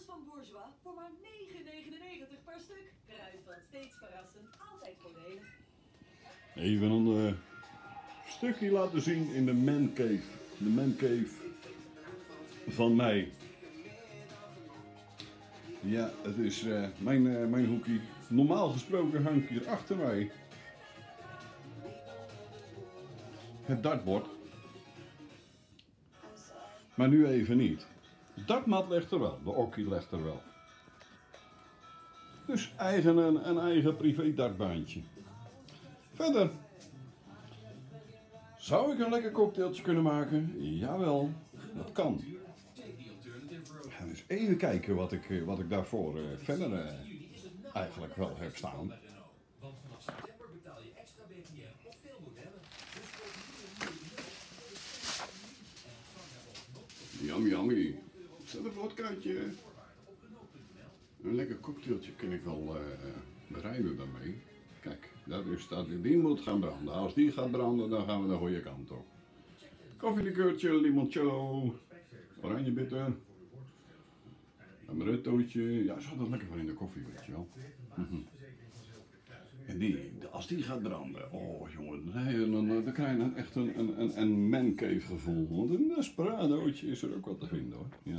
van Bourgeois voor maar 9,99 per stuk. Kruidvat, steeds verrassend, altijd voordelig. Even een stukje laten zien in de man cave. De man cave van mij. Ja, het is mijn hoekie. Normaal gesproken hangt hier achter mij het dartbord. Maar nu even niet. De dartmat ligt er wel, de okkie ligt er wel. Dus een eigen privé dartbaantje. Verder. Zou ik een lekker cocktailtje kunnen maken? Jawel, dat kan. Ga eens even kijken wat ik daarvoor verder eigenlijk wel heb staan. Want vanaf september betaal je extra BTM op veel modellen. Yummy, yummy. Zet een vodkaatje. Een lekker cocktailtje kan ik wel bereiden daarmee. Kijk, die moet gaan branden. Als die gaat branden, dan gaan we de goede kant op. Koffielikeurtje, limoncello, oranjebitter, amarettootje. Ja, is altijd lekker van in de koffie, weet je wel. En als die gaat branden, oh jongen, dan krijg je echt een mancave gevoel. Want een desperadootje is er ook wat te vinden hoor. Ja.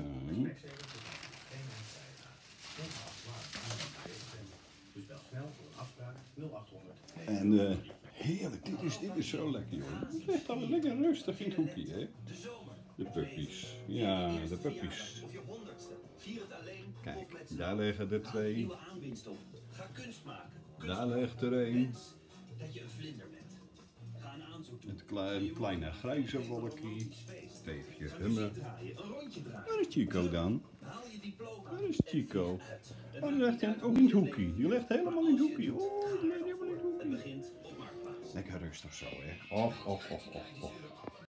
Dus bel snel voor een afspraak 0800. En heerlijk, dit is zo lekker joh. Het ligt al lekker rustig in het hoekje hè. De puppies, ja de puppies. Kijk, daar liggen er twee. Ga kunst maken. Daar ligt er één. Dat je een vlinder bent. Ga een aanzoek doen. Het kleine grijze wolkje. Steefje hummen. Een rondje draaien. Waar is Chico dan? Haal je diploma. Waar is Chico? Oh, die ligt ook in het hoekje. Die ligt helemaal in het hoekje. Oh, die ligt helemaal in het hoekje. Begint op Marktplaats. Lekker rustig zo hè. Och.